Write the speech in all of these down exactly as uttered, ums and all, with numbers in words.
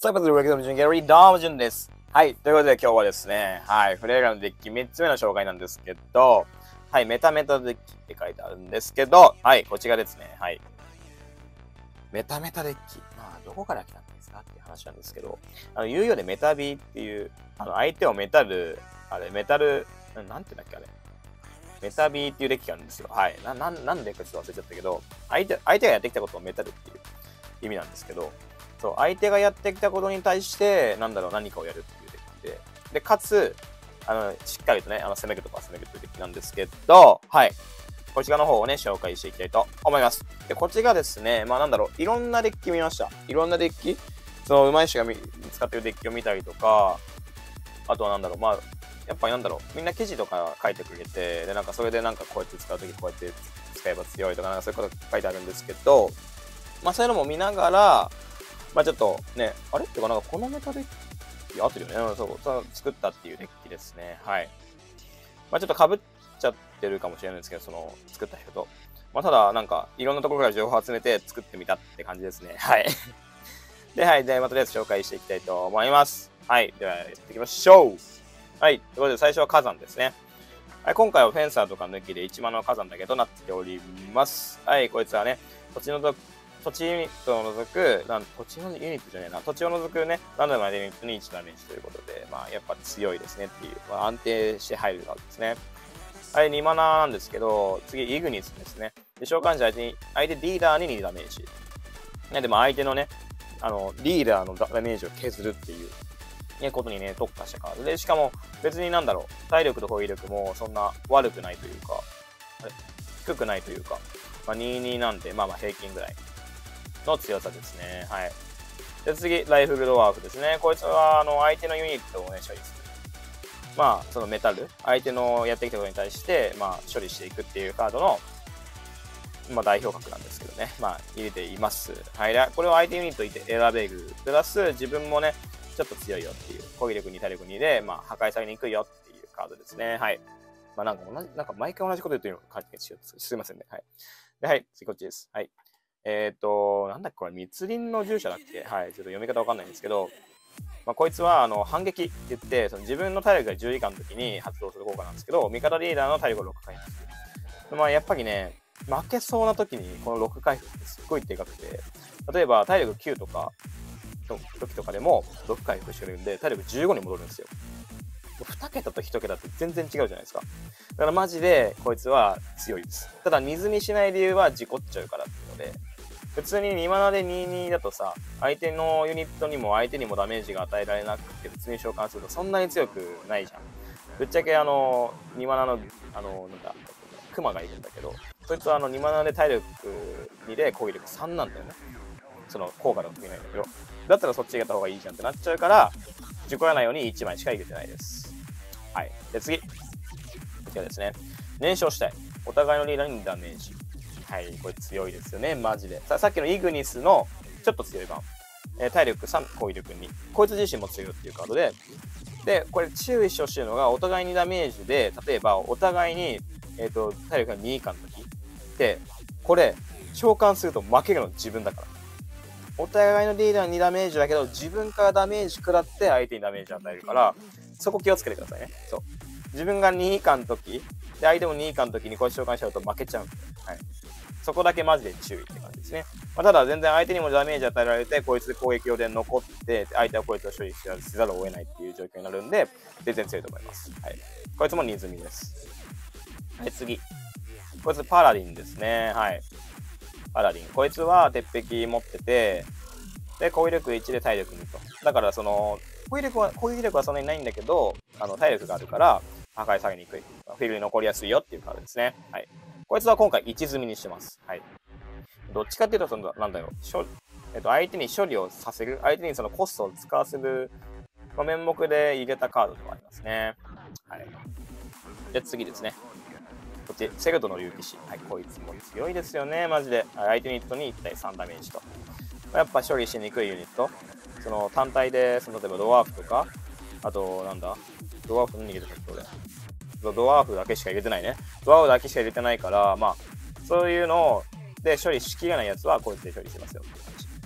さあ、まずは、ギャラリー、どうも、じゅんです。はい。ということで、今日はですね、はい。フレーガのデッキみっつめの紹介なんですけど、はい。メタメタデッキって書いてあるんですけど、はい。こちらですね。はい。メタメタデッキ。まあ、どこから来たんですかっていう話なんですけど、あの、言うようでメタビーっていう、あの、相手をメタル、あれ、メタル、なんて言うんだっけ、あれ。メタビーっていうデッキがあるんですよ。はい。な、ななんでかちょっと忘れちゃったけど、相手、相手がやってきたことをメタルっていう意味なんですけど、そう、相手がやってきたことに対して、なんだろう、何かをやるっていうデッキで、で、かつ、あの、しっかりとね、あの、攻めるとか攻めるというデッキなんですけど、はい。こちらの方をね、紹介していきたいと思います。で、こっちがですね、まあなんだろう、いろんなデッキ見ました。いろんなデッキ、その、上手い人が見使ってるデッキを見たりとか、あとはなんだろう、まあ、やっぱりなんだろう、みんな記事とか書いてくれて、で、なんかそれでなんかこうやって使うときこうやって使えば強いとか、なんかそういうこと書いてあるんですけど、まあそういうのも見ながら、まあちょっとね、あれってか、なんかこのメタデッキ合ってるよね。うん、そう、そう作ったっていうデッキですね。はい。まあちょっと被っちゃってるかもしれないんですけど、その作った人と。まあただ、なんかいろんなところから情報を集めて作ってみたって感じですね。はい。で、はい。で、まあとりあえず紹介していきたいと思います。はい。では、やっていきましょう。はい。ということで、最初は火山ですね。はい。今回はフェンサーとか抜きでいちマナの火山だけとなっております。はい。こいつはね、土地の土地ユニットを除く、なん土地のユニットじゃねえな、土地を除くね、ランダムなユニットにいちダメージということで、まあ、やっぱ強いですねっていう、まあ、安定して入るわけですね。はい、にマナなんですけど、次、イグニスですね。で召喚者相手に、相手リーダーににダメージ。ね、でも相手のね、あの、リーダーのダメージを削るっていう、ね、ことにね、特化したカードで、しかも別になんだろう、体力と攻撃力もそんな悪くないというか、あれ低くないというか、まあ、にじゅうになんで、まあまあ平均ぐらいの強さですね。はい。で、次、ライフルドワーフですね。こいつは、あの、相手のユニットをね、処理する。まあ、そのメタル、相手のやってきたことに対して、まあ、処理していくっていうカードの、まあ、代表格なんですけどね。まあ、入れています。はい。これを相手ユニットいて選べる。プラス、自分もね、ちょっと強いよっていう、攻撃力に体力にで、まあ、破壊されにくいよっていうカードですね。はい。まあ、なんか同じ、なんか毎回同じこと言ってるの感じがしよう。すいませんね。はい。で、はい。次、こっちです。はい。えっ、ー、と、なんだっけこれ、密林の従者だっけはい。ちょっと読み方わかんないんですけど、まあ、こいつは、あの、反撃って言って、その自分の体力がじゅう以下の時に発動する効果なんですけど、味方リーダーの体力をろく回復する。まあ、やっぱりね、負けそうな時にこのろく回復ってすっごいでかくて、例えば体力きゅうとかの時とかでもろく回復してるんで、体力じゅうごに戻るんですよ。に桁といち桁って全然違うじゃないですか。だからマジでこいつは強いです。ただ、荷積みしない理由は事故っちゃうからっていうので、普通ににマナでにじゅうにだとさ、相手のユニットにも相手にもダメージが与えられなくて、普通に召喚するとそんなに強くないじゃん。ぶっちゃけあの、にマナの、あの、なんだ、クマがいるんだけど、そいつはあのにマナで体力にで攻撃力さんなんだよね。その効果の時ないんだけど。だったらそっち入れた方がいいじゃんってなっちゃうから、事故らないようにいちまいしか入れてないです。はい。で、次。こちらですね。燃焼したい。お互いのリーダーにダメージ。はい。これ強いですよね。マジで。さ、さっきのイグニスのちょっと強い版。えー、体力さん、攻撃力に。こいつ自身も強いっていうカードで。で、これ注意してほしいのが、お互いにダメージで、例えば、お互いに、えっ、ー、と、体力がに以下の時。で、これ、召喚すると負けるの自分だから。お互いのリーダーにダメージだけど、自分からダメージ食らって相手にダメージ与えるから、そこ気をつけてくださいね。そう。自分がに以下の時、で、相手もに以下の時にこれ召喚しちゃうと負けちゃうんで、はい。そこだけマジで注意って感じですね。まあ、ただ、全然相手にもダメージ与えられて、こいつで攻撃用で残って、相手はこいつを処理せざるを得ないっていう状況になるんで、全然強いと思います。はい。こいつも荷積みです。はい、次。こいつパラディンですね。はい。パラディン。こいつは鉄壁持ってて、で、攻撃力いちで体力にと。だから、その、攻撃力は、攻撃力はそんなにないんだけど、あの、体力があるから、破壊されにくい。フィールドに残りやすいよっていうカードですね。はい。こいつは今回いち積みにしてます。はい。どっちかっていうと、その、なんだろう、しょえっと、相手に処理をさせる、相手にそのコストを使わせる、まあ、面目で入れたカードではありますね。はい。で、次ですね。こっち、セグドの竜騎士。はい、こいつも強いですよね、マジで。相手ユニットにいち対さんダメージと。やっぱ処理しにくいユニット。その単体で、その例えばドワーフとか、あと、なんだドワーフ何入れてたっけ俺。ドワーフだけしか入れてないね。ドワーフだけしか入れてないから、まあ、そういうので処理しきれないやつはこいつで処理しますよって感じ。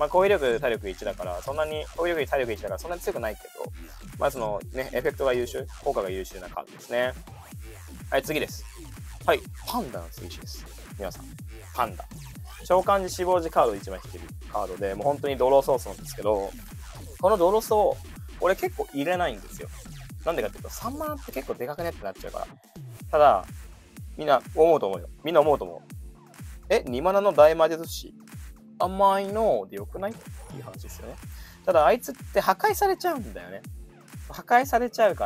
まあ、攻撃力、体力いちだから、そんなに、攻撃力、体力いちだからそんなに強くないけど、まあそのね、エフェクトが優秀、効果が優秀なカードですね。はい、次です。はい、パンダの追試です。皆さん、パンダ。召喚時死亡時カードいちまい引けるカードで、もう本当にドローソースなんですけど、このドロソー、俺結構入れないんですよ。なんでかっていうと、さんマナって結構でかくねってなっちゃうから。ただ、みんな思うと思うよ。みんな思うと思う。え、にマナの大魔術師甘いのでよくないっていう話ですよね。ただ、あいつって破壊されちゃうんだよね。破壊されちゃうから、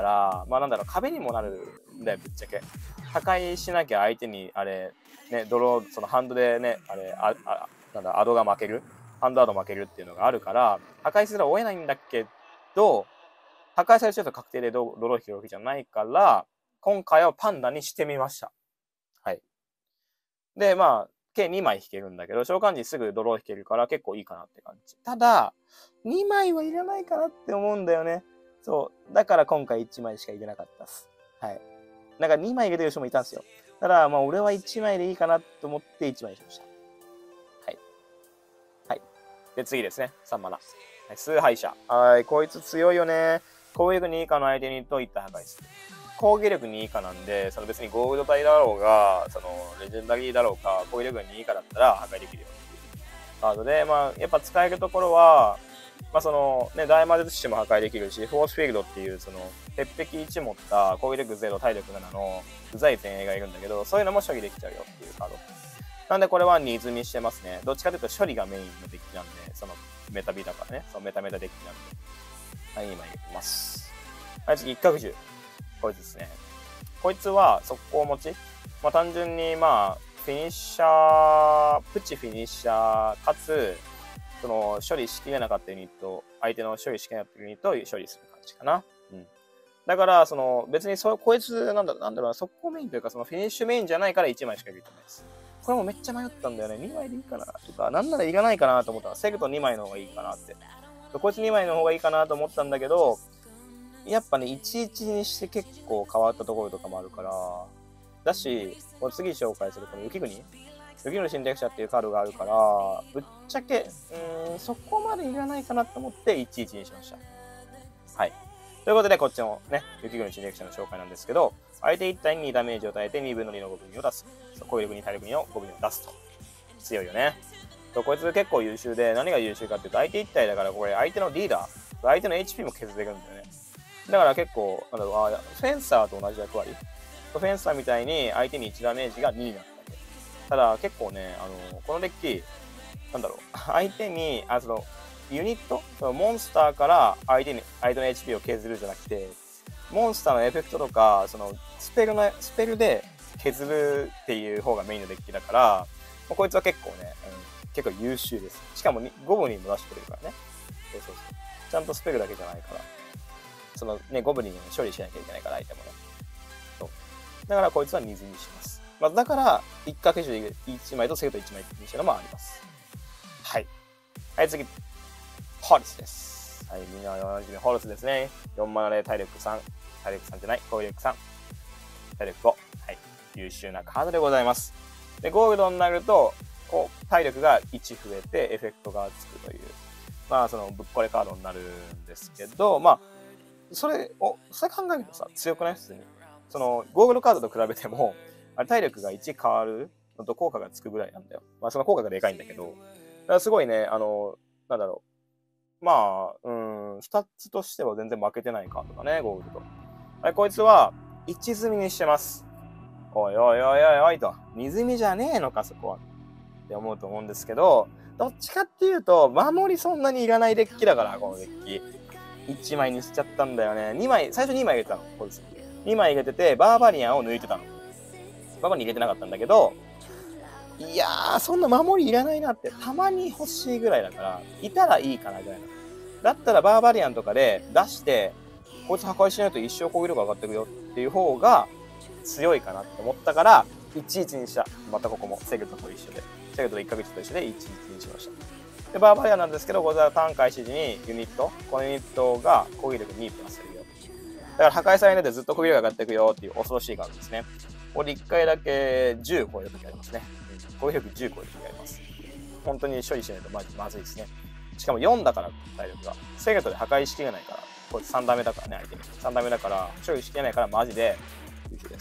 まあなんだろう、壁にもなるんだよ、ぶっちゃけ。破壊しなきゃ相手に、あれ、ね、ドロー、そのハンドでね、あれ、あ、あなんだ、アドが負ける。ハンドアド負けるっていうのがあるから、破壊すら追えないんだけど、破壊されちゃうと確定でドロー引けるわけじゃないから、今回はパンダにしてみました。はい。で、まあ、計にまい引けるんだけど、召喚時すぐドロー引けるから結構いいかなって感じ。ただ、にまいはいらないかなって思うんだよね。そう。だから今回いちまいしか入れなかったっす。はい。なんかにまい入れてる人もいたんですよ。ただ、まあ俺はいちまいでいいかなと思っていちまいにしました。はい。はい。で、次ですね。さんマナ。はい、崇拝者。はい。こいつ強いよね。攻撃に以下の相手にといった破壊する。攻撃力に以下なんで、その別にゴールド帯だろうが、そのレジェンダリーだろうか、攻撃力に以下だったら破壊できるよっていうカードで、まあやっぱ使えるところは、まあそのね、大魔術師も破壊できるし、フォースフィールドっていうその鉄壁いち持った攻撃力ゼロ、体力ななのうざい前衛がいるんだけど、そういうのも処理できちゃうよっていうカード。なんでこれはニーズにしてますね。どっちかというと処理がメインのデッキなんで、そのメタビだからね、そのメタメタデッキなんで。はい、今入れてます。はい、次、一角獣。こいつですね。こいつは速攻持ち。まあ単純にまあ、フィニッシャー、プチフィニッシャー、かつ、その処理しきれなかったユニット、相手の処理しきれなかったユニットを処理する感じかな。うん。だから、その別にそう、こいつなんだ、なんだろうな、速攻メインというか、そのフィニッシュメインじゃないからいちまいしか入れてないです。これもめっちゃ迷ったんだよね。にまいでいいかなとか、なんならいらないかなと思ったら、セグとにまいの方がいいかなって。こいつにまいの方がいいかなと思ったんだけど、やっぱね、いちいちにして結構変わったところとかもあるから、だし、この次紹介するこの雪国雪の侵略者っていうカードがあるから、ぶっちゃけ、うーん、そこまでいらないかなと思っていちいちにしました。はい。ということで、こっちのね、雪国侵略者の紹介なんですけど、相手いち体にダメージを与えてにぶんのにのごぶんを出す。攻撃に体力にのごぶんを出すと。強いよね。こいつ結構優秀で、何が優秀かっていうと、相手いち体だから、これ相手のリーダー、相手の エイチピー も削れるんだよね。だから結構、なんだろう、あ、フェンサーと同じ役割。フェンサーみたいに相手にいちダメージがにになっただけ。ただ結構ね、あの、このデッキ、なんだろう、相手に、あ、その、ユニット、そのモンスターから相手に、相手の エイチピー を削るじゃなくて、モンスターのエフェクトとか、その、スペルの、スペルで削るっていう方がメインのデッキだから、こいつは結構ね、うん、結構優秀です。しかもごぶにも出してくれるからね。そうそうそう。ちゃんとスペルだけじゃないから。そのね、ゴブリンに処理しなきゃいけないから、相手もね。そう。だからこいつは水にします。まあ、だから、一角獣いちまいとセグトいちまいにしたのもあります。はい。はい、次。ホルスです。はい、みんなおなじみホルスですね。よんマナで体力さん。体力さんじゃない、攻撃力さん。体力ご。はい。優秀なカードでございます。で、ゴールドになると、こう、体力がいち増えて、エフェクトがつくという、まあ、その、ぶっこれカードになるんですけど、まあ、それを、それ考えるとさ、強くない普通に。その、ゴーグルカードと比べても、あれ体力がいち変わるのと効果がつくぐらいなんだよ。まあ、その効果がでかいんだけど。だからすごいね、あの、なんだろう。まあ、うん、スタッツとしては全然負けてないカードだね、ゴーグルと。はい、こいつは、いち積みにしてます。おいおいおいおいおいと。に積みじゃねえのか、そこは。って思うと思うんですけど、どっちかっていうと、守りそんなにいらないデッキだから、このデッキ。いちまいにしちゃったんだよね。にまい、最初にまい入れてたの。こいつ。にまい入れてて、バーバリアンを抜いてたの。バーバリアン入れてなかったんだけど、いやー、そんな守りいらないなって、たまに欲しいぐらいだから、いたらいいかなぐらいな。だったらバーバリアンとかで出して、こいつ破壊しないと一生攻撃力上がってくよっていう方が強いかなって思ったから、いちいちにした。またここも、セグとと一緒で。セグといっかげつと一緒でいちいちにしました。で、バーバリアンなんですけど、これはターン開始時にユニット、このユニットが攻撃力にプラスするよ。だから破壊されないでずっと攻撃力上がっていくよっていう恐ろしいカードですね。これいっかいだけじゅう超えるときありますね。攻撃力じゅう超えるときあります。本当に処理しないとまずいですね。 しかもよんだから、体力が。セゲットで破壊しきれないから。こいつさんダメだからね、相手に。さんダメだから、処理しきれないから、マジで、優秀です。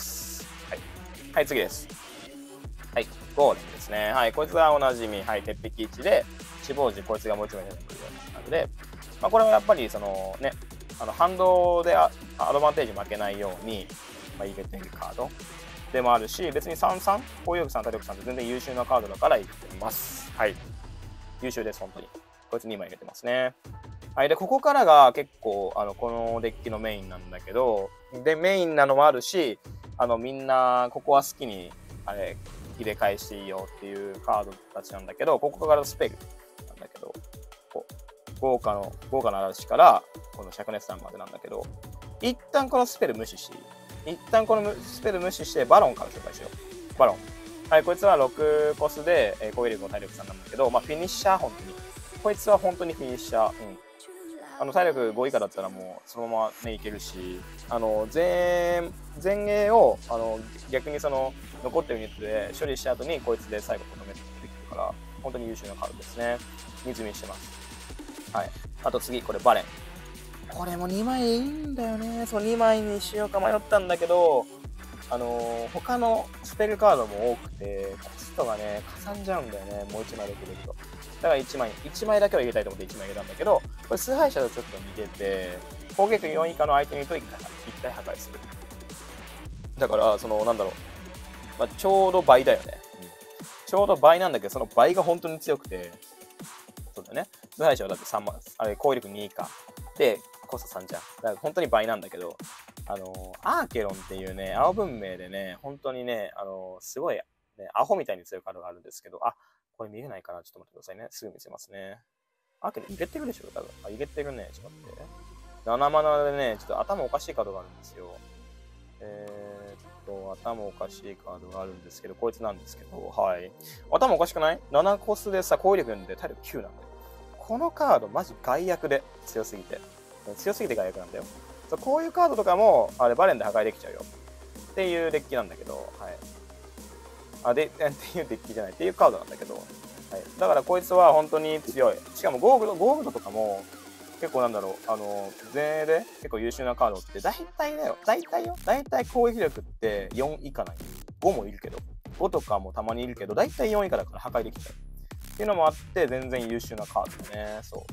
はい。はい、次です。はい、ゴーレムですね。はい、こいつはおなじみ、はい、鉄壁いちで、死亡時、こいつが持ち目になるようなので、まあ、これはやっぱり、そのね、あの反動でアドバンテージ負けないように、まあ、入れてるカードでもあるし、別にさんさん、攻撃力さん、体力さんって全然優秀なカードだから入れてます。はい。優秀です、本当に。こいつにまい入れてますね。はい。で、ここからが結構、あの、このデッキのメインなんだけど、で、メインなのもあるし、あの、みんな、ここは好きに、あれ、入れ替えしていいよっていうカードたちなんだけど、ここからスペルなんだけど、こう豪華の、豪華な嵐から、この灼熱弾までなんだけど、一旦このスペル無視し、一旦このスペル無視して、バロンから紹介しよう。バロン。はい、こいつはろくコスで、えー、攻撃力も体力さんなんだけど、まあ、フィニッシャー、本当に。こいつは本当にフィニッシャー。うん。あの、体力ご以下だったらもう、そのままね、いけるし、あの、前、前衛を、あの、逆にその、残ってるユニットで処理した後に、こいつで最後とどめてできるから、本当に優秀なカードですね。水見してます。はい。あと次、これ、バレン。これもにまいいいんだよね。そのにまいにしようか迷ったんだけど、あのー、他のスペルカードも多くて、コストがね、かさんじゃうんだよね。もういちまいだけ入れると。だからいちまい、いちまいだけは入れたいと思っていちまい入れたんだけど、これ崇拝者とちょっと似てて、攻撃よん以下の相手にといっかい破壊する。だから、その、なんだろう。まあ、ちょうど倍だよね、うん。ちょうど倍なんだけど、その倍が本当に強くて、そうだね。崇拝者はだってさんまん、あれ、攻撃力に以下。で、コストさんじゃん。だから本当に倍なんだけど、あのー、アーケロンっていうね、青文明でね、本当にね、あのー、すごい、ね、アホみたいに強いカードがあるんですけど、あ、これ見えないかなちょっと待ってくださいね。すぐ見せますね。アーケロン入れてるでしょ多分。あ、入れてるね。ちょっと待って。ななマナでね、ちょっと頭おかしいカードがあるんですよ。えーっと、頭おかしいカードがあるんですけど、こいつなんですけど、はい。頭おかしくない ?なな コスでさ、攻撃力よんで体力きゅうなんだよ。このカードマジ害悪で強すぎて。強すぎて害悪なんだよ。こういうカードとかも、あれバレンで破壊できちゃうよ。っていうデッキなんだけど、はい。あ、で、っていうデッキじゃない、っていうカードなんだけど、はい。だからこいつは本当に強い。しかもゴーグド、ゴーグドとかも、結構なんだろう、あの、前衛で結構優秀なカードって、大体だよ。大体よ。大体攻撃力ってよん以下ない。ごもいるけど。ごとかもたまにいるけど、大体よん以下だから破壊できちゃう。っていうのもあって、全然優秀なカードだね。そう。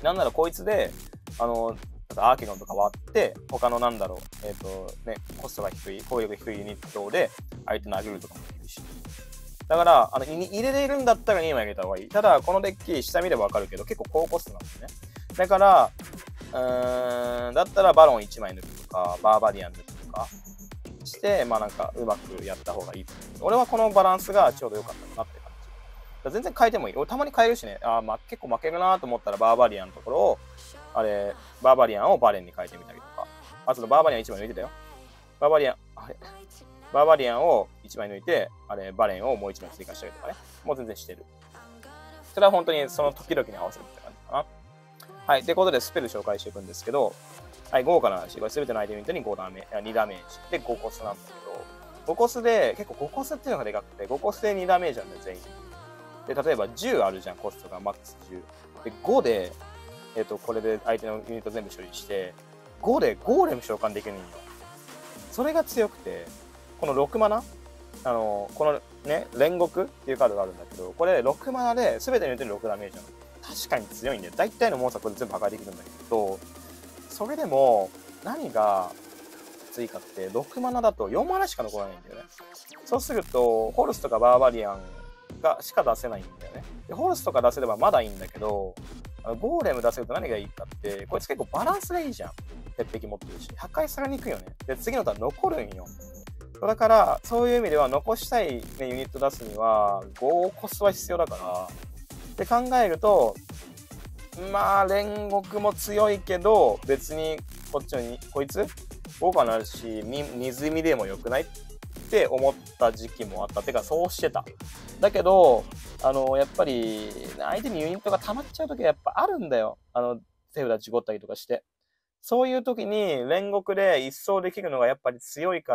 なんならこいつで、あの、アーケロンとか割って、他のなんだろう、えっ、ー、と、ね、コストが低い、攻撃力低いユニットで相手の殴るとかもできるし。だから、あの、入れれるんだったらにまいあげた方がいい。ただ、このデッキ、下見ればわかるけど、結構高コストなんですね。だから、うーん、だったらバロンいちまい抜くとか、バーバリアン抜くとかして、まあなんか、うまくやった方がいいと思う。俺はこのバランスがちょうど良かったかなって感じ。全然変えてもいい。俺たまに変えるしね、あ、まあ、結構負けるなと思ったらバーバリアンのところを、あれ、バーバリアンをバレンに変えてみたりとか。あとバーバリアンいちまい抜いてたよ。バーバリアン、あれバーバリアンをいちまい抜いて、あれ、バレンをもういちまい追加したりとかね。もう全然してる。それは本当にその時々に合わせるって感じかな。はい。ということで、スペル紹介していくんですけど、はい、豪華な話。これ全てのアイテムユニットにごダメ、にダメージ。で、ごコスなんだけど、ごコスで、結構ごコスっていうのがでかくて、ごコスでにダメージなんだよ、全員。で、例えばじゅうあるじゃん、コストがマックスじゅう。で、ごで、えっと、これで相手のユニット全部処理して、ごでゴーレム召喚できるんよ。それが強くて、このろくマナ、あの、このね、煉獄っていうカードがあるんだけど、これろくマナで全てのユニットにろくダメージなの。確かに強いんだよ。大体のモンスターこれ全部破壊できるんだけど、それでも、何がきついかって、ろくマナだとよんマナしか残らないんだよね。そうすると、ホルスとかバーバリアンがしか出せないんだよね。でホルスとか出せればまだいいんだけど、ゴーレム出せると何がいいかって、こいつ結構バランスがいいじゃん。鉄壁持ってるし。破壊されにくいよね。で、次のターン残るんよ。だから、そういう意味では残したい、ね、ユニット出すには、ごコスは必要だから。って考えると、まあ、煉獄も強いけど、別に、こっちに、こいつ豪華になるし、水見でも良くないって思った時期もあった。てか、そうしてた。だけど、あの、やっぱり、相手にユニットが溜まっちゃう時はやっぱあるんだよ。あの、手札事故ったりとかして。そういう時に、煉獄で一掃できるのがやっぱり強いから、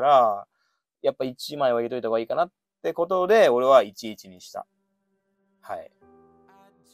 やっぱいちまいは入れといた方がいいかなってことで、俺はいちいちにした。はい。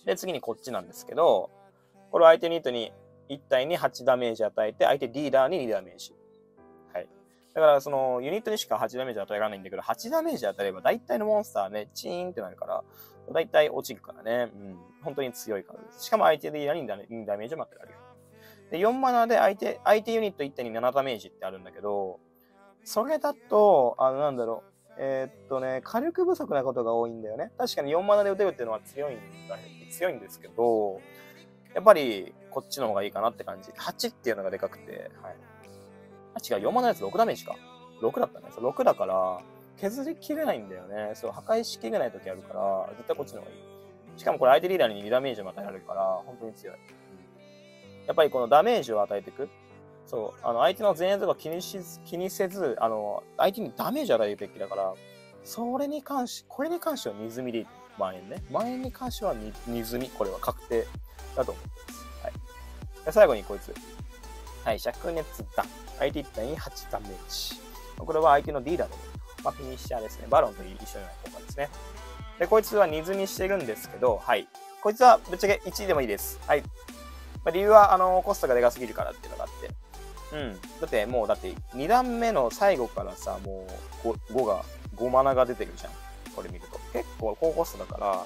で、次にこっちなんですけど、これを相手ユニットにいち体にはちダメージ与えて、相手リーダーににダメージ。はい。だから、その、ユニットにしかはちダメージ与えられないんだけど、はちダメージ与えれば、大体のモンスターね、チーンってなるから、大体落ちるからね。うん。本当に強いからです。しかも相手リーダーににダメージも与えられる。で、よんマナで相手、相手ユニットいち体にななダメージってあるんだけど、それだと、あの、なんだろう。えー、っとね、火力不足なことが多いんだよね。確かによんマナで打てるっていうのは強いんだ、強いんですけど、やっぱりこっちの方がいいかなって感じ。はちっていうのがでかくて、はい。あ、違う、よんマナのやつろくダメージか。ろくだったね。ろくだから、削りきれないんだよね。そう、破壊しきれない時あるから、絶対こっちの方がいい。しかもこれ相手リーダーににダメージも与えられるから、本当に強い。やっぱりこのダメージを与えていく。そう、あの、相手の前衛とか気にしず、気にせず、あの、相手にダメージを与えるべきだから、それに関し、これに関してはに積みでいい。万円ね。万円に関してはに積み。これは確定だと思ってます。はい。で最後にこいつ。はい、灼熱弾。相手いち体にはちダメージ。これは相手のリーダーで、まあ、フィニッシャーですね。バロンと一緒のような効果ですね。で、こいつはに積みしてるんですけど、はい。こいつはぶっちゃけいちいでもいいです。はい。まあ、理由は、あの、コストがでかすぎるからっていうのがあって。うん。だって、もう、だって、に段目の最後からさ、もう5、ごが、ごマナが出てるじゃん。これ見ると。結構高コストだから、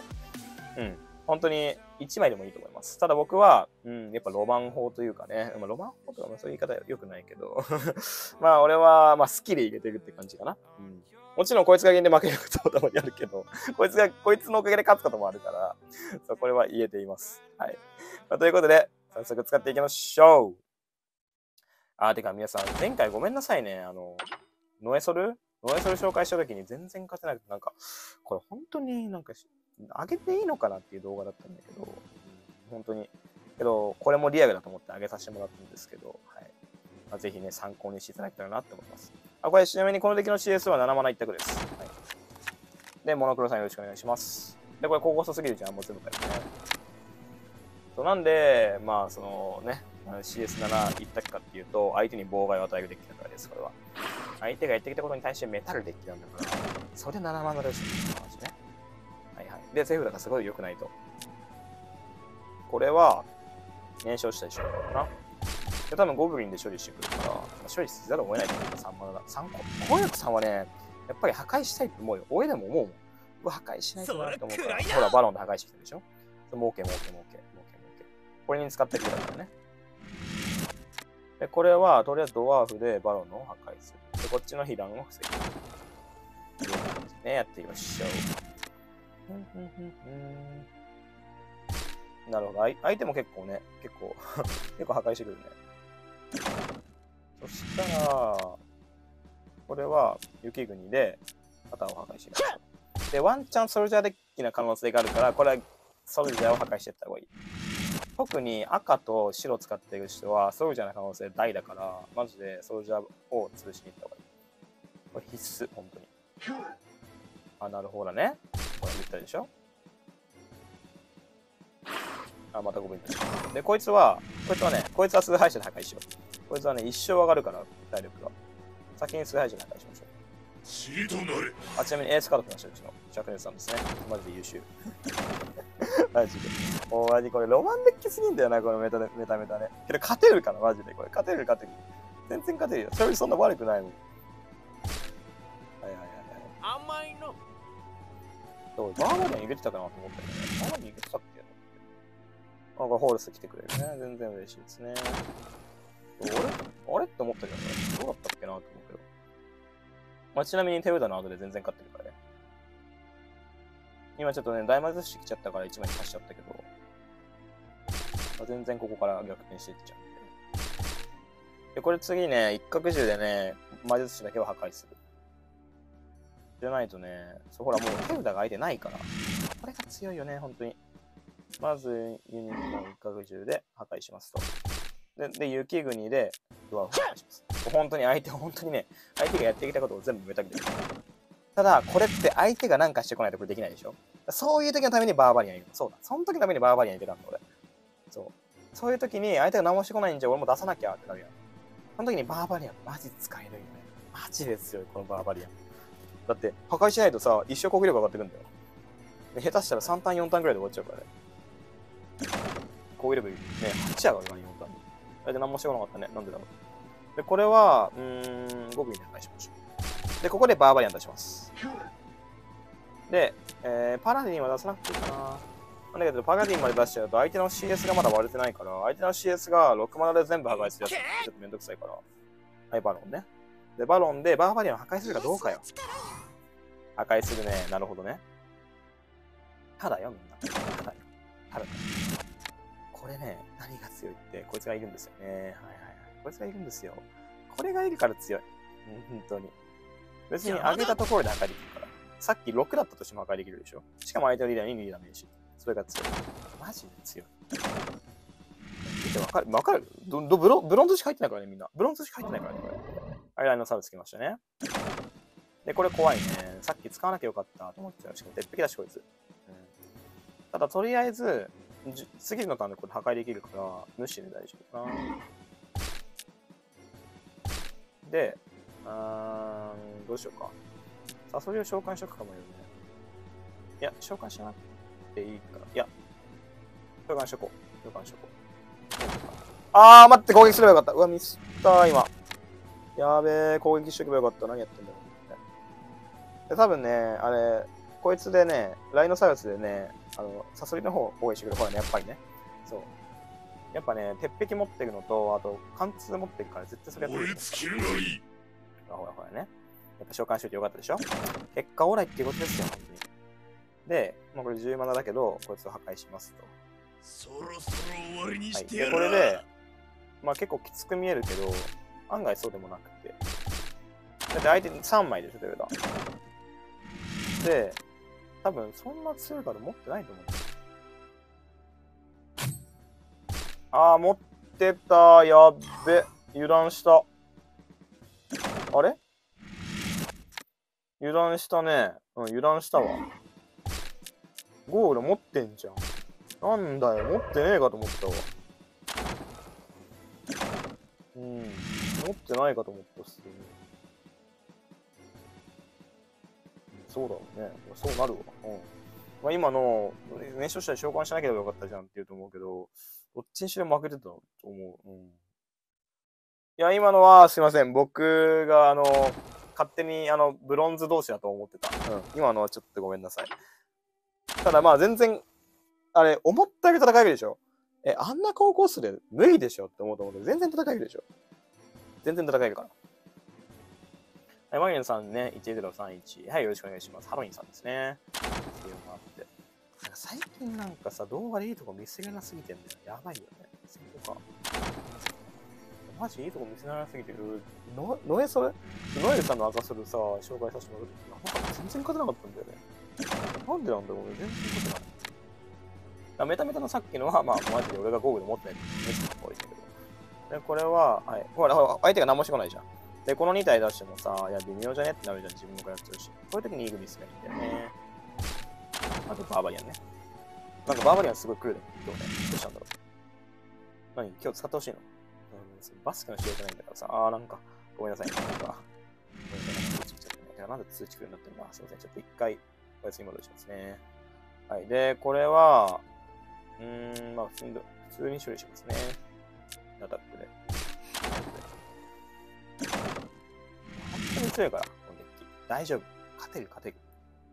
うん。本当にいちまいでもいいと思います。ただ僕は、うん、やっぱロマン法というかね、まあ、ロマン法とかもそういう言い方良くないけど、まあ俺は、まあ好きで入れてるって感じかな。うん。もちろんこいつが原因で負けることもたまにあるけど、こいつが、こいつのおかげで勝つこともあるから、そう、これは言えています。はい。まあ、ということで、早速使っていきましょう。あー、てか皆さん、前回ごめんなさいね。あの、ノエソルノエソル紹介した時に全然勝てなくて、なんか、これ本当になんか、上げていいのかなっていう動画だったんだけど、うん、本当に。けど、これもリアルだと思って上げさせてもらったんですけど、はい。まあ、ぜひね、参考にしていただけたらなって思います。あ、これちなみにこの敵の シーエス はななマナ一択です。はい。で、モノクロさんよろしくお願いします。で、これ高コストすぎるじゃん、もう全部からね。そうなんで、まあ、そのね、シーエスなな 一択かっていうと、相手に妨害を与えるデッキだからです、これは。相手がやってきたことに対してメタルデッキなんだから、それでななマナでしょ、マジね。はいはい。で、セーフだからすごい良くないと。これは、燃焼したりしようかな。で、多分ゴブリンで処理してくるから、まあ、処理せざるを得ないと思う。さんマナだ。さんこ。攻力さんはね、やっぱり破壊したいと思うよ。俺でも思うもん。うわ、破壊しないとなって思うから。ほら、バロンで破壊してきたでしょ。儲け儲け儲け儲け儲け。これに使ってきたからね。で、これは、とりあえずドワーフでバロンの破壊する。で、こっちの被弾を防ぐ。という感じでね、やってみましょう。なるほど。相手も結構ね、結構、結構破壊してくるね。そしたら、これは雪国で肩を破壊していきましょう。で、ワンチャンソルジャーデッキな可能性があるから、これはソルジャーを破壊していった方がいい。特に赤と白使ってる人はソルジャーの可能性大だから、マジでソルジャーを潰しに行った方がいい。これ必須、本当に。あ、なるほどね。これ言ったでしょ。あ、またごめんなさい。で、こいつは、こいつはね、こいつは崇拝者で破壊しよう。こいつはね、一生上がるから、体力が。先に崇拝者で破壊しましょう。あ、ちなみにエースカード来ました、うちの。灼熱さんですね。マジで優秀。マジで。もうマジこれロマンデッキすぎんだよな、このメタメタメタね。けど勝てるから、マジで。これ勝てる勝てる。全然勝てるよ。それよりそんな悪くないもん。はいはいはいはい。甘いの。どうバーバリアン入れてたかなと思ったけどね。バーバリアン入れてたっけ。あ、これホールス来てくれるね。全然嬉しいですね。あれあれって思ったけどね。どうだったっけなと思うけど。まあ、ちなみに手札の後で全然勝ってるからね。今ちょっとね、大魔術師来ちゃったからいちまい足しちゃったけど、まあ、全然ここから逆転していっちゃうんで。で、これ次ね、一角獣でね、魔術師だけを破壊する。じゃないとね、そう、ほらもう手札が相手ないから。これが強いよね、本当に。まず、ユニットの一角獣で破壊しますと。で、で雪国でドアを破壊します。本当に相手、本当にね、相手がやってきたことを全部埋めたくてる。ただ、これって相手が何かしてこないとこれできないでしょ。そういう時のためにバーバリアンいる。そうだ。その時のためにバーバリアンいけたんだ、俺。そう。そういう時に相手が何もしてこないんじゃ俺も出さなきゃってなるやん。その時にバーバリアン、マジ使えるよね。マジで強い、このバーバリアン。だって、破壊しないとさ、一生攻撃力上がってくんだよ。で下手したらさんターン、よんターンぐらいで終わっちゃうからね。 攻撃力ね、はち上がるな、本当に。あれで何もしてこなかったね。なんでだろう。で、これは、うーん、ゴブリンで返しましょう。で、ここでバーバリアン出します。で、えー、パラディンは出さなくていいかな。なんだけど、パラディンまで出しちゃうと、相手の シーエス がまだ割れてないから、相手の シーエス がろくマナで全部破壊するやつ、ちょっとめんどくさいから。はい、バロンね。で、バロンでバーバリアンを破壊するかどうかよ。破壊するね。なるほどね。ただよ、みんな。ただよ。ただよ。これね、何が強いって、こいつがいるんですよね。はいはいはい。こいつがいるんですよ。これがいるから強い。うん、本当に。別に上げたところで破壊できるから。さっきろくだったとしても破壊できるでしょ。しかも相手のリーダーににダメージ。それが強い。マジで強い。見てわかるわかるどどブロブロンズしか入ってないからね、みんな。ブロンズしか入ってないからね、これ。アイラインのサーブつきましたね。で、これ怖いね。さっき使わなきゃよかったと思っちゃう。しかも鉄壁だし、こいつ。うん、ただ、とりあえず、次のターンでこれ破壊できるから、無視で大丈夫かな。で、うーん、どうしようか。サソリを召喚しとくかもよね。いや、召喚しなくていいから。いや、召喚しとこう。召喚しとこう。あー、待って、攻撃すればよかった。うわ、ミスったー、今。やべえ、攻撃しとけばよかった。何やってんだろう。で、多分ね、あれ、こいつでね、ライノサウルスでね、あの、サソリの方を攻撃してくる。ほらね、やっぱりね。そう。やっぱね、鉄壁持ってるのと、あと、貫通持ってるから、絶対それやってる。ほらほらね。やっぱ召喚しといてよかったでしょ。結果オーライっていうことですよ、本当に。で、まあ、これじゅうマナだけど、こいつを破壊しますと。 そろそろ終わりにしてやる。はい、で、これで、まあ結構きつく見えるけど、案外そうでもなくて。だって相手にさんまいでしょ、手札。で、多分そんな強いカード持ってないと思う。ああ、持ってた。やっべ。油断した。あれ油断したね。うん、油断したわ。ゴール持ってんじゃん。なんだよ、持ってねえかと思ったわ。うん、持ってないかと思ったっすよね。そうだろうね。そうなるわ。うん。まあ、今の、燃焼したら召喚しなければよかったじゃんって言うと思うけど、どっちにしろ負けてたと思う。うん。いや、今のはすいません。僕が、あの、勝手に、あの、ブロンズ同士だと思ってた。うん。今のはちょっとごめんなさい。ただまあ全然、あれ、思ったより戦えるでしょ。え、あんな高校数で無理でしょって思うと思うけど、全然戦えるでしょ。全然戦えるから。はい、マギネさんね、いちゼロさんいち。はい、よろしくお願いします。ハロウィンさんですね。っていうのがあって。なんか最近なんかさ、動画でいいとこ見せれなすぎてんだよ。やばいよね。そうか。マジいいとこ見せられなすぎてる。の、ノエそれノエルさんの赤ソルさ、紹介させてもらうとき、なんか全然勝てなかったんだよね。なんでなんだろうね。全然勝てない。メタメタのさっきのは、まあ、マジで俺がゴーグル持ってないメスの方がいいけど。で、これは、はい。ほら、ほら、相手が何もしてこないじゃん。で、このに体出してもさ、いや、微妙じゃねってなるじゃん。自分もこれやってるし。こういう時にイーグミスがいいんだよね。あと、バーバリアンね。なんかバーバリアンすごい来るね。今日ね。どうしたんだろう。何今日使ってほしいの、うん、バスケの試合じゃないんだからさ。あー、なんか、ごめんなさい。なんか、ごめんなさい。通知来ちゃったね。なんで通知来るんだってんだ。すいません。ちょっと一回、お休み戻しますね。はい。で、これは、うーん、まあ普通に、普通に処理しますね。アタックで。本当に強いから、このデッキ。大丈夫。勝てる、勝てる。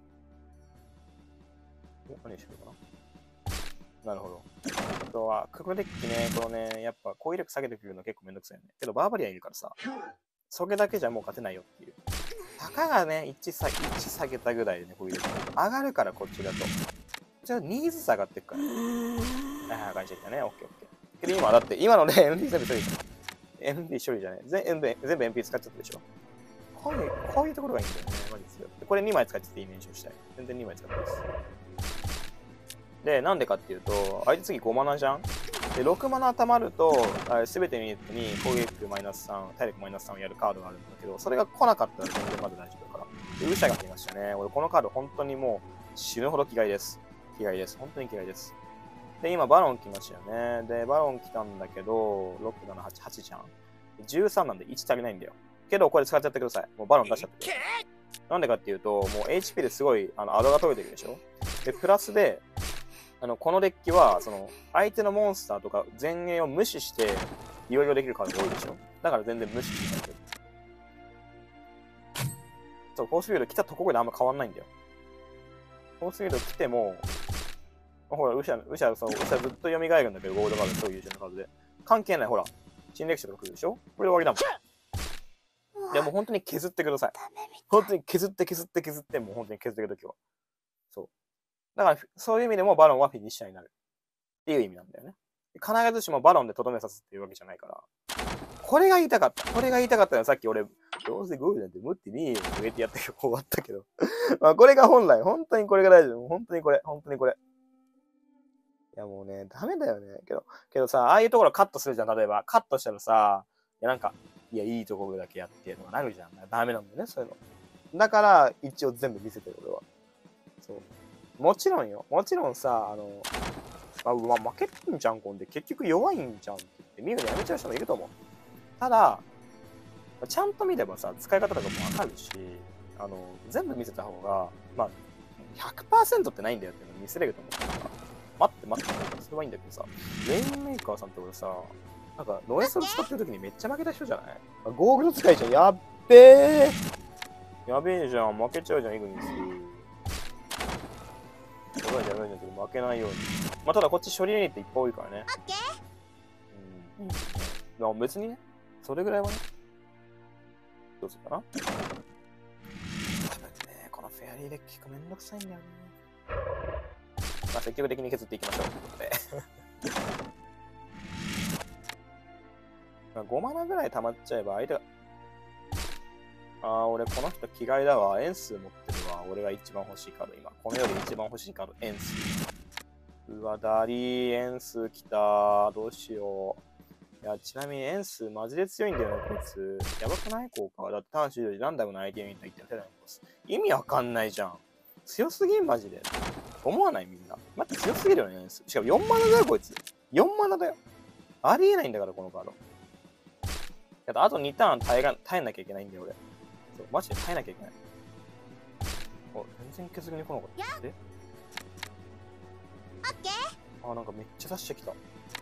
お、何してるかな。なるほど。あとは、ククデッキね、このね、やっぱ攻撃力下げてくるの結構めんどくさいよね。けど、バーバリアンいるからさ、それだけじゃもう勝てないよっていう。たかがね、いち下げ、いち下げたぐらいでね、攻撃力上がるから、こっちだと。じゃあ、ニーズ差上がってくから。はいはい、感じだね。オッケーオッケー。けど今、だって、今のね、エムピー 全部処理した。エムピー 処理じゃない。全部、全部 エムピー 使っちゃったでしょ。こういう、こういうところがいいんだよね。マジですよ。これにまい使っちゃっていい練習したい。全然にまい使ってます。で、なんでかっていうと、相手次ごマナじゃん。で、ろくマナ溜まると、すべてのユニットに攻撃力マイナスさん、体力マイナスさんをやるカードがあるんだけど、それが来なかったら全然まだ大丈夫だから。で、ウシャが来ましたね。俺、このカード本当にもう死ぬほど嫌いです。嫌いです。本当に嫌いです。で、今、バロン来ましたよね。で、バロン来たんだけど、ろく、なな、はち、はちじゃん。じゅうさんなんでいち足りないんだよ。けど、これ使っちゃってください。もうバロン出しちゃってください。なんでかっていうと、もう エイチピー ですごい、あの、アドが取れてるでしょ。で、プラスで、 あの、このデッキは、その、相手のモンスターとか前衛を無視して、いろいろできるカードが多いでしょ。だから全然無視してる。そう、フォースフィールド来たところであんま変わんないんだよ。フォースフィールド来ても、ほら、ウシャ、ウシャ、そう、ウシャずっと蘇るんだけど、ゴールドカード、そういう種のカードで。関係ない、ほら。侵略者とか来るでしょ。これで終わりだもん。いや、もう本当に削ってください。本当に削って削って削って、もう本当に削ってください、今日は。そう。だから、そういう意味でもバロンはフィニッシャーになる。っていう意味なんだよね。必ずしもバロンでとどめさすっていうわけじゃないから。これが言いたかった。これが言いたかったのさっき俺、どうせゴールなんて持ってねえよって言ってやったけど終わったけど。まあこれが本来、本当にこれが大事。本当にこれ、本当にこれ。いやもうね、ダメだよね。けど、けどさ、ああいうところカットするじゃん。例えば、カットしたらさ、いやなんか、いや、いいところだけやってとかなるじゃん。ダメなんだよね、そういうの。だから、一応全部見せてる、俺は。そう。もちろんよ。もちろんさ、あの、あ、うわ、負けてんじゃん、こんで。結局弱いんじゃんって言って、見るのやめちゃう人もいると思う。ただ、ちゃんと見ればさ、使い方とかもわかるし、あの、全部見せた方が、まあ、ひゃくパーセント ってないんだよっていうのを見せれると思うから。待って待って、それはいいんだけどさ、レインメーカーさんって俺さ、なんか、ロエスを使ってる時にめっちゃ負けた人じゃない？ゴーグル使いじゃん。やっべえやべえじゃん。負けちゃうじゃん、イグニス。やばいじゃん、やばいじゃん。負けないように。まあ、ただこっち処理ユニットいっぱい多いからね。うん。まあ、別にね、それぐらいはね。どうするかな？多分ね、このフェアリーデッキがめんどくさいんだよね。まあ、積極的に削っていきましょう。ということで。まあ、ごマナぐらい溜まっちゃえば相手が、ああ、俺この人気概だわ。エンス持ってるわ。俺が一番欲しいカード、今。この世で一番欲しいカード、エンス。うわ、ダリー、エンス来た。どうしよう。いや、ちなみにエンスマジで強いんだよね、こいつ。やばくない効果だって単種よりランダムな相手に言ったら意味わかんないじゃん。強すぎん、マジで。思わないみんな。待って、強すぎるよね、エンス。しかもよんマナだよ、こいつ。よんマナだよ。ありえないんだから、このカード。あとにターン耐えが耐えなきゃいけないんだよ、俺。そう、マジで耐えなきゃいけない。お、全然削りに来なかった。え？あ、なんかめっちゃ出してきた。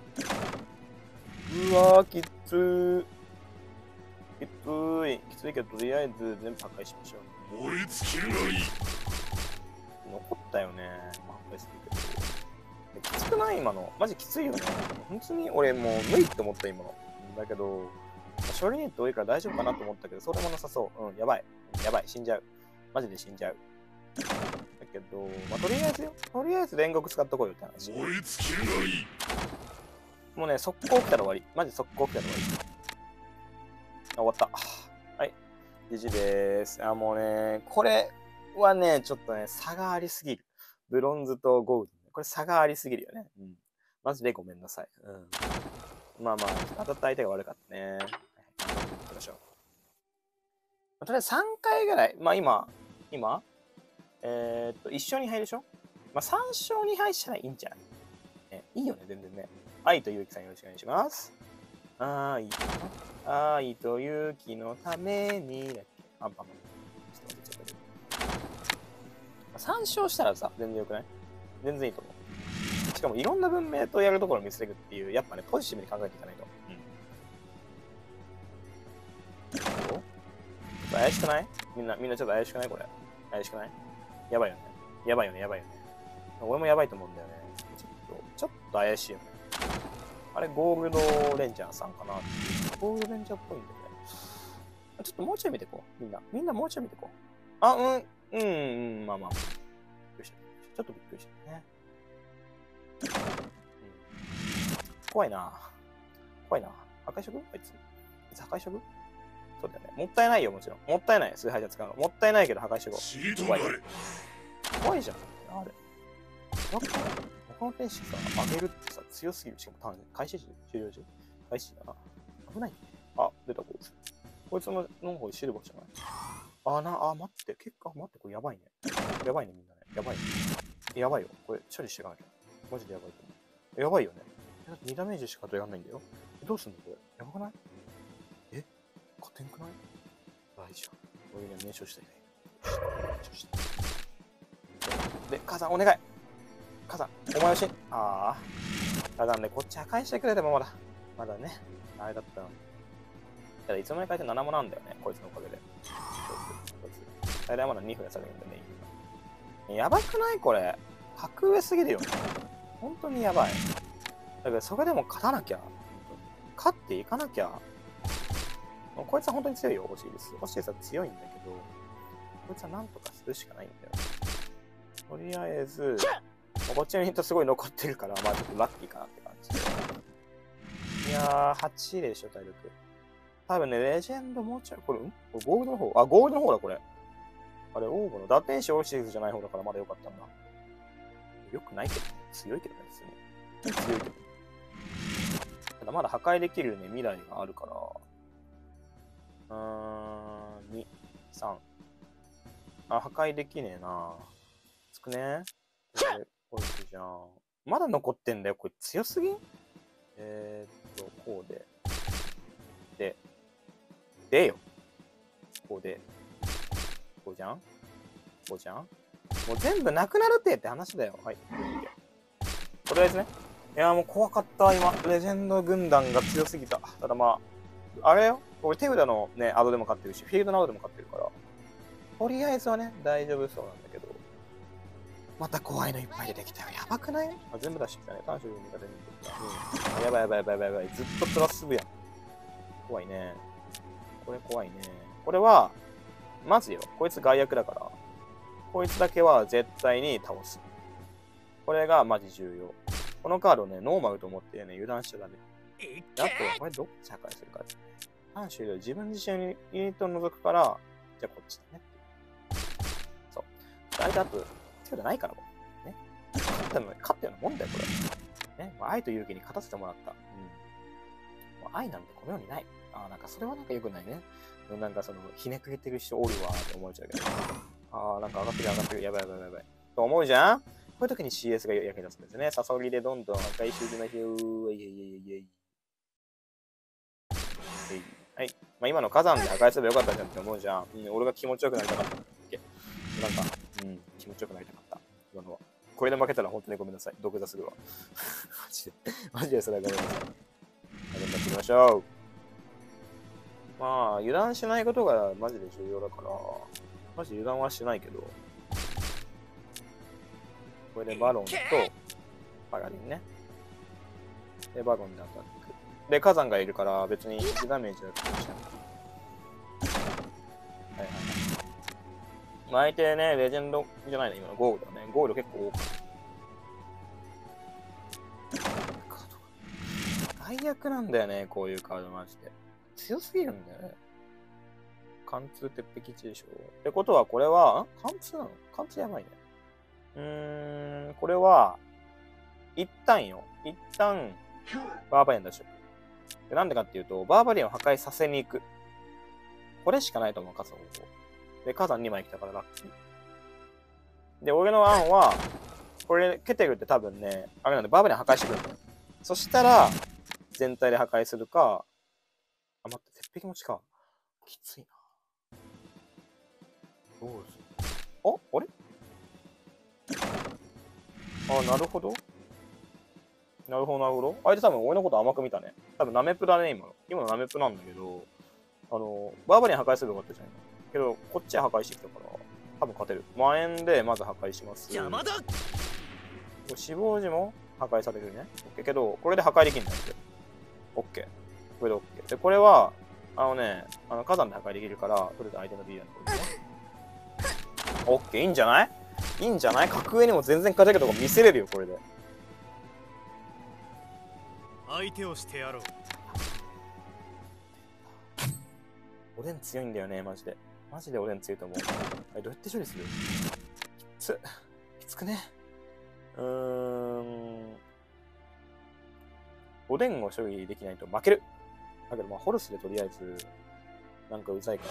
うわー、きつー。きつい。きついけど、とりあえず全部破壊しましょう。 燃え尽きるがいい。 残ったよね。まあ、破壊するけど。きつくない今の。マジきついよね。本当に俺もう無理って思った今の。だけど、処理ネット多いから大丈夫かなと思ったけど、それもなさそう。うん、やばい。やばい。死んじゃう。マジで死んじゃう。だけど、まあ、とりあえずよ。とりあえず煉獄使っとこうよって話。 燃え尽きるがいい。 もうね、速攻来たら終わり。マジ速攻来たら終わり。あ、終わった。はい。ジジでーす。あ、もうね、これはね、ちょっとね、差がありすぎる。ブロンズとゴールド。これ差がありすぎるよね。うん。マジでごめんなさい。うん。まあまあ、当たった相手が悪かったね。はい、行きましょう。とりあえずさんかいぐらい。まあ今、今、えー、っと、いっ勝に敗でしょ？まあさん勝に敗したらいいんじゃない？ね、いいよね、全然ね。愛と勇気さんよろしくお願いします。愛と、愛と勇気のために、だっけ？アンパンマン。ちょっと待って、ちょっと待って。さん勝したらさ、全然よくない？全然いいと思う。しかもいろんな文明とやるところを見せていくっていう、やっぱね、ポジティブに考えていかないと。うん。どう？怪しくない？みんな、みんなちょっと怪しくない？これ。怪しくない？やばいよね。やばいよね、やばいよね。俺もやばいと思うんだよね。ちょっと、ちょっと怪しいよね。あれ、ゴールドレンジャーさんかな？ゴールドレンジャーっぽいんだよね。ちょっともうちょい見てこう。みんな。みんなもうちょい見てこう。あ、うん、うん、うん、まあまあ。びっくりした。ちょっとびっくりしたね。うん、怖いな。怖いな。破壊色？あいつ。あいつ破壊色？そうだよね。もったいないよ、もちろん。もったいない。崇拝者使うの。もったいないけど破壊色。怖い。怖いじゃん。あれ。なんか、他の天使さ、上げるってさ、強すぎる。しかも単に、開始時、終了時。開始だな。危ない。あ、出た、こいつ。こいつのの方シルバーじゃない？あ、な、あ、待って。結果、待って、これやばいね。やばいね、みんなね。やばいね。やばいよ。これ、処理していかなきゃ。マジでやばいと思う。やばいよね。にダメージしかやらないんだよ。どうすんのこれ。やばくない？え？勝てんくない？大丈夫。俺には名称したいね。名称したい。で、母さん、お願い。 火山、お前をし、ああ。火山ね、こっち破壊してくれてもまだ、まだね、あれだったの。ただいつの間にかいてななもなんだよね、こいつのおかげで。こいつ。大体まだにふんやされるんだね。やばくないこれ。格上すぎるよね。本当にやばい。だけど、それでも勝たなきゃ。勝っていかなきゃ。こいつは本当に強いよ、オシリス。オシリスは強いんだけど、こいつはなんとかするしかないんだよ。とりあえず、こっちのヒントすごい残ってるから、まあちょっとラッキーかなって感じ。いやー、はちでしょ、体力。多分ね、レジェンドもうちょい、これ、んこれゴールドの方あ、ゴールドの方だ、これ。あれ、オーブの打天使オシリスじゃない方だからまだよかったんだ。よくないけど、強いけどね、普通に。強いけど。ただまだ破壊できるね、未来があるから。うーん、に、さん。あ、破壊できねえな。つくね。これ、こいつじゃん。まだ残ってんだよ。これ強すぎん？えーっと、こうで。で、でよ。こうで。こうじゃんこうじゃんもう全部なくなるってって話だよ。はい。とりあえずね。いや、もう怖かった、今。レジェンド軍団が強すぎた。ただまあ、あれよ。これ手札のね、アドでも勝ってるし、フィールドのアドでも勝ってるから。とりあえずはね、大丈夫そうなんだけど。また怖いのいっぱい出てきたよ。やばくない？あ、全部出してきたね。短所が出てきた。うん。やばいやばいやばいやばいやばい。ずっとプラス部やん。怖いね。これ怖いね。これは、まずよ。こいつ害悪だから。こいつだけは絶対に倒す。これがマジ重要。このカードね、ノーマルと思ってね、油断しちゃダメ。あと、これどっち破壊するかですね。短所より自分自身にユニットを除くから、じゃあこっちだね。そう。あれだと、手札ないからもう。ね。勝ったの、勝ったようなもんだよ、これ。ね。まあ、愛と勇気に勝たせてもらった。うん。もう愛なんてこの世にない。ああ、なんかそれはなんか良くないね。なんかその、ひねくれてる人おるわって思っちゃうけど。ああ、なんか上がってる上がってる。やばいやばいやばい。と思うじゃん？こういう時に シーエス が役に立つんですね。サソリでどんどん破壊していきましょう。イエイイエイイエイ。はい。まあ、今の火山で破壊すればよかったじゃんって思うじゃん。うん、俺が気持ちよくなりたかった。なんか、うん、気持ちよくなりたかった。今のは。これで負けたら本当にごめんなさい。毒座するわ。マジで。マジでそれはごめんなさい。頑張っていきましょう。まあ、油断しないことがマジで重要だから、マジ油断はしないけど、これでバロンとパラリンね。で、バロンでアタック。で、火山がいるから別にいちダメージだったりしない。はいはいはい。まあ、相手ね、レジェンドじゃないね、今のゴールドね。ゴールド結構多く。最悪なんだよね、こういうカードマジで。強すぎるんだよね。貫通鉄壁地でしょ。ってことは、これは、ん貫通なの？貫通やばいね。うーん、これは、一旦よ。一旦、バーバリアン出しとく。なんでかっていうと、バーバリアンを破壊させに行く。これしかないと思う、火山を。で、火山にまい来たからラッキー。で、俺の案は、これ、ケテルって多分ね、あれなんで、バーバリアン破壊してくるんだよ。そしたら、全体で破壊するか、あ、待って、鉄壁持ちか。きついな。どうする？あ、あれ？あ、なるほど。なるほど、なるほど。相手多分俺のこと甘く見たね。多分ナメプだね、今の。今のナメプなんだけど、あの、バーバリアン破壊すればよかったじゃん。けど、こっちは破壊してきたから、多分勝てる。万円でまず破壊します。 邪魔だ。 死亡時も破壊されるね。OK。けど、これで破壊できるんだって。OK。これで OK。で、これは、あのね、あの火山で破壊できるから、とりあえず相手の D ランドね。OK。いいんじゃない？いいんじゃない？格上にも全然勝てるとこ見せれるよ、これで。 相手をしてやろう。 おでん強いんだよね、マジで。マジでおでん強いと思う。あれ、どうやって処理する？きつ。きつくね。うーん。おでんを処理できないと負ける。だけど、まあ、ホルスでとりあえず、なんかうざいから。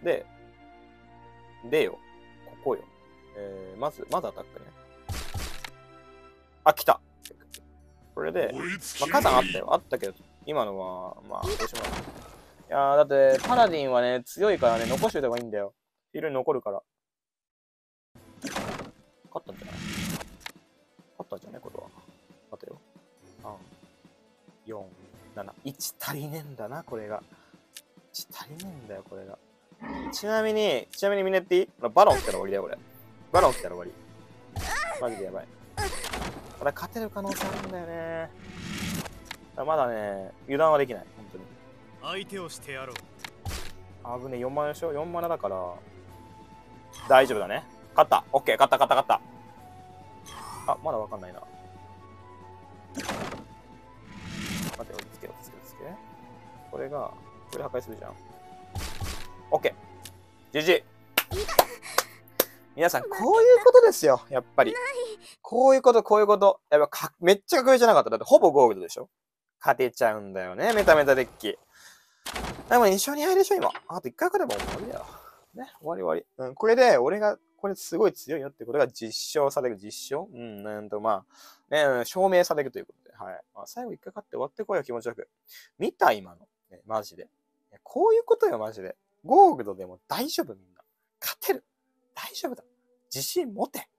で、でよ。ここよ。えー、まず、まずアタックね。あ、来た。これで、まあ、火山あったよ。あったけど、今のは、まあ、どうしようもない。いやー、だって、パラディンはね、強いからね、残しといた方がいいんだよ。フィールドに残るから。勝ったんじゃない？勝っったんじゃないことは。待てよ。さん、よん、なな、いち足りねえんだな、これが。いち足りねえんだよ、これが。ちなみに、ちなみにみんな言っていい？バロン来たら終わりだよ、俺。バロン来たら終わり。マジでやばい。これ勝てる可能性あるんだよね。まだね、油断はできない、本当に。 相手をしてやろう。 あぶね、よんマナでしょ ?よん マナだから、大丈夫だね。勝った。オッケー、勝った、勝った、勝った。あ、まだわかんないな。待て、落ち着け、落ち着け、落ち着け。これが、これ破壊するじゃん。オッケー。ジージー。皆さん、こういうことですよ、やっぱり。こういうこと、こういうこと。やっぱか、めっちゃ格上じゃなかった。だってほぼゴールドでしょ？勝てちゃうんだよね、メタメタデッキ。でもに勝に敗でしょ、今。あといっかい勝てば終わりだよ。ね、終わり終わり。うん、これで、俺が、これすごい強いよってことが実証される、実証うん、なんと、まあ、ね、うん、証明されるということで。はい。まあ、最後いっかい勝って終わってこいよ、気持ちよく。見た今の。ね、マジで。こういうことよ、マジで。ゴールドでも大丈夫、みんな。勝てる。大丈夫だ。自信持て。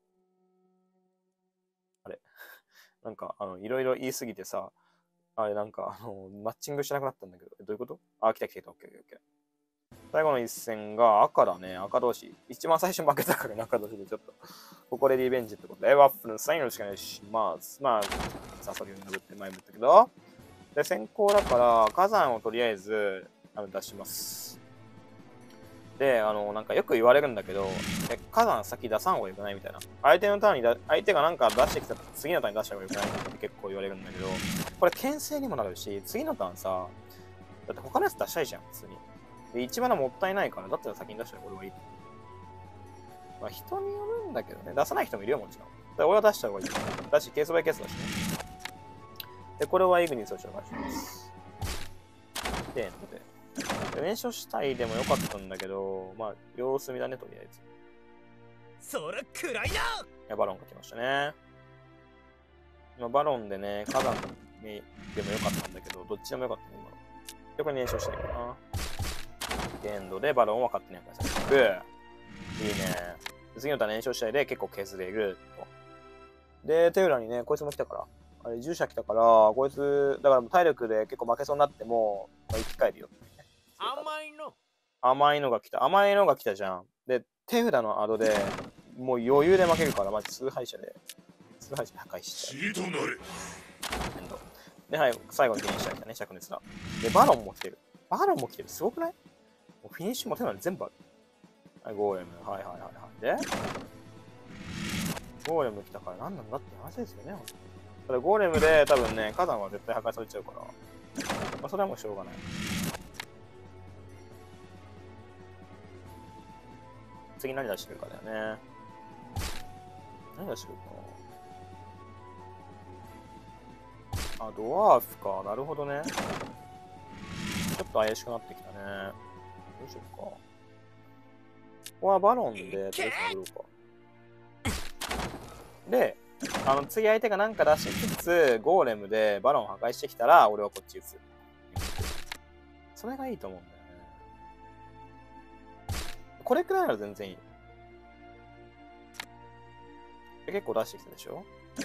あれなんか、あの、いろいろ言いすぎてさ、あれなんか、あの、マッチングしなくなったんだけど、どういうこと？あ、来た来た来た、オッケーオッケー。最後の一戦が赤だね、赤同士。一番最初負けたからね、赤同士でちょっと。ここでリベンジってことで、ワッフルのサインよろしくお願いします。まあ、サソリを殴って前も言ったけど。で、先行だから、火山をとりあえず、あの出します。で、あの、なんかよく言われるんだけど、え、火山先出さん方がよくないみたいな。相手のターンにだ、相手がなんか出してきた次のターンに出した方がよくないって結構言われるんだけど、これ牽制にもなるし、次のターンさ、だって他のやつ出したいじゃん、普通に。で、一番もったいないから、だったら先に出したら俺はいい。まあ人によるんだけどね、出さない人もいるよ、もちろん。だから俺は出した方がいい。だし、ケースバイケースだしね。で、これはイグニスを紹介します。で、ので。燃焼死体でもよかったんだけど、まあ、様子見だね、とりあえず。 そらくらいだ。いや、バロンが来ましたね。まあ、バロンでね、火山にでもよかったんだけど、どっちでもよかったね、今の。で、これ燃焼したいかな。限度でバロンは勝手に破壊されていく。いいね。次のターン燃焼死体で結構削れると。で、手裏にね、こいつも来たから。あれ、従者来たから、こいつ、だから体力で結構負けそうになっても、まあ、生き返るよ。 甘いの。 甘いのが来た。甘いのが来たじゃん。で、手札のアドでもう余裕で負けるから、マジ崇拝者で。崇拝者破壊しちゃう。 血となれ。 で、はい、最後にフィニッシャー来たね、灼熱だ。で、バロンも来てる。バロンも来てる。すごくない？もうフィニッシュも手札に全部ある。はい、ゴーレム。はいはいはいはい。で、ゴーレム来たから何なんだって話ですよね、ほんとに。ただ、ゴーレムで多分ね、火山は絶対破壊されちゃうから、まあ、それはもうしょうがない。次何出してくるかだよね。何出してくるかな。あ、ドワーフか。なるほどね。ちょっと怪しくなってきたね。どうしようか。ここはバロンで、とりあえず殴ろうか。で、あの、次相手がなんか出しつつ、ゴーレムでバロン破壊してきたら、俺はこっち打つ。それがいいと思うんだよね。これくらいなら全然いい。で結構出してきたでしょ？結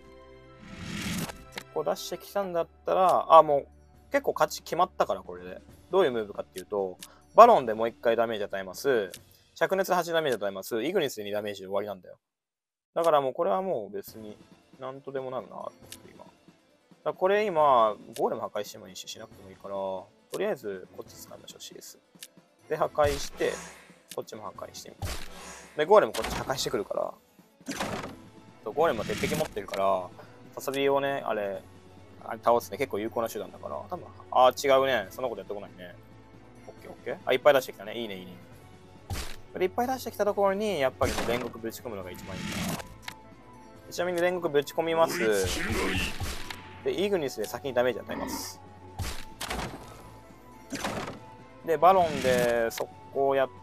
構出してきたんだったら、あ、もう結構勝ち決まったから、これで。どういうムーブかっていうと、バロンでもう一回ダメージ与えます。灼熱ではちダメージ与えます。イグニスでにダメージで終わりなんだよ。だからもうこれはもう別になんとでもなるなと思って今。だからこれ今、ゴーレム破壊してもいいし、しなくてもいいから、とりあえずこっち使いましょう、シーエス。で、破壊して、こっちも破壊してみたいな。で、ゴーレムこっち破壊してくるから、ゴーレムは鉄壁持ってるから、サソリをね、あれ、あれ倒すね、結構有効な手段だから、多分、あー違うね。そんなことやってこないね。オッケーオッケー。あ、いっぱい出してきたね。いいね、いいね。これいっぱい出してきたところに、やっぱりね、煉獄ぶち込むのが一番いいかな。ちなみに煉獄ぶち込みます。で、イグニスで先にダメージ与えます。で、バロンで速攻やって、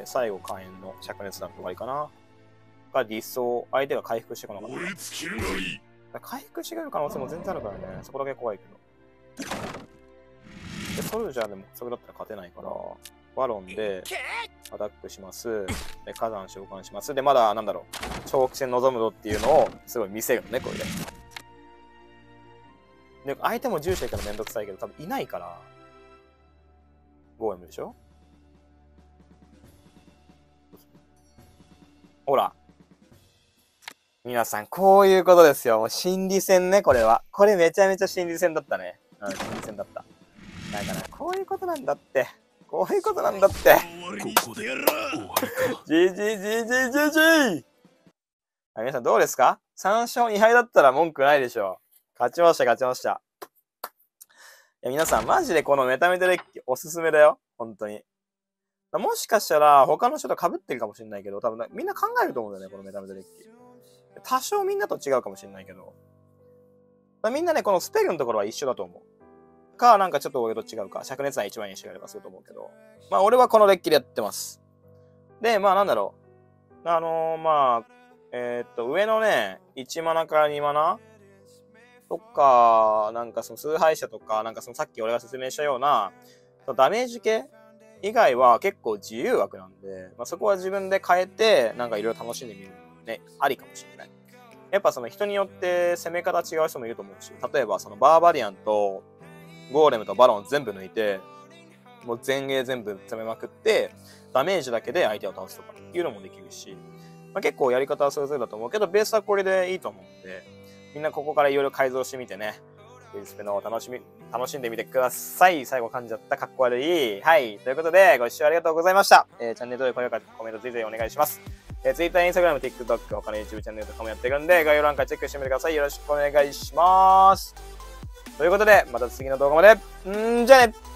最後火炎の灼熱弾と終わりかな。が理想。相手が回復してこなかった。回復してくる可能性も全然あるからね。そこだけ怖いけど。で、ソルジャーでもそれだったら勝てないから。 バロンで、アタックします。で、火山召喚します。で、まだ、なんだろう、長期戦望むぞっていうのを、すごい見せるのね、これで。で、相手も従者いからめんどくさいけど、多分いないから、ゴーエムでしょ。ほら。皆さん、こういうことですよ。もう心理戦ね、これは。これめちゃめちゃ心理戦だったね。うん、心理戦だった。だから、こういうことなんだって。こういうことなんだって。 ここで終わりか。 ジージージージージージー。皆さんどうですか？ さん 勝にはいだったら文句ないでしょう。勝ちました、勝ちました。いや、皆さん、マジでこのメタメタデッキおすすめだよ。本当に。もしかしたら、他の人と被ってるかもしれないけど、多分みんな考えると思うんだよね、このメタメタデッキ。多少みんなと違うかもしれないけど。みんなね、このスペルのところは一緒だと思う。か、なんかちょっと俺と違うか。灼熱弾一番いい人がいればすると思うけど。まあ、俺はこのデッキでやってます。で、まあ、なんだろう。あのー、まあ、えー、っと、上のね、いちマナからにマナとか、なんかその崇拝者とか、なんかそのさっき俺が説明したような、ダメージ系以外は結構自由枠なんで、まあ、そこは自分で変えて、なんかいろいろ楽しんでみるのね、ありかもしれない。やっぱその人によって攻め方違う人もいると思うし、例えばそのバーバリアンとゴーレムとバロン全部抜いて、もう前衛全部攻めまくって、ダメージだけで相手を倒すとかいうのもできるし、まあ、結構やり方はそれぞれだと思うけど、ベースはこれでいいと思うんで、みんなここからいろいろ改造してみてね、ディスペの楽しみ、楽しんでみてください。最後噛んじゃった。かっこ悪い。はい。ということで、ご視聴ありがとうございました。えー、チャンネル登録、高評価、コメント、ぜひぜひお願いします。えー、Twitter、Instagram、TikTok、他の YouTube チャンネルとかもやってるんで、概要欄からチェックしてみてください。よろしくお願いします。ということで、また次の動画まで。んーじゃあね。